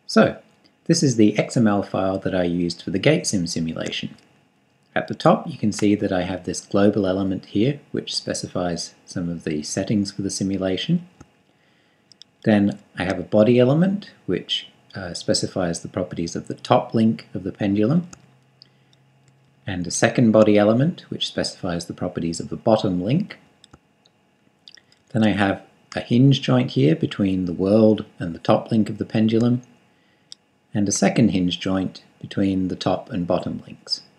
So, this is the XML file that I used for the GaitSym simulation. At the top you can see that I have this global element here which specifies some of the settings for the simulation. Then I have a body element which specifies the properties of the top link of the pendulum, and a second body element which specifies the properties of the bottom link. Then I have a hinge joint here between the world and the top link of the pendulum, and a second hinge joint between the top and bottom links.